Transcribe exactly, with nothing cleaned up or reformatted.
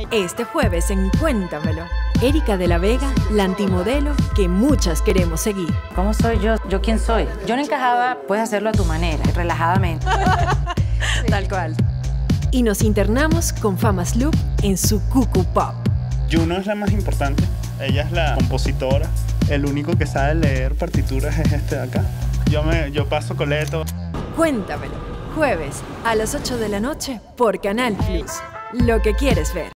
Este jueves en Cuéntamelo. Erika de la Vega, la antimodelo que muchas queremos seguir. ¿Cómo soy yo? ¿Yo quién soy? Yo no encajaba, puedes hacerlo a tu manera, relajadamente. Sí. Tal cual. Y nos internamos con Famas Loop en su Cucu Pop. Juno es la más importante. Ella es la compositora. El único que sabe leer partituras es este de acá. Yo, me, yo paso coleto. Cuéntamelo. Jueves a las ocho de la noche por Canal Plus. Lo que quieres ver.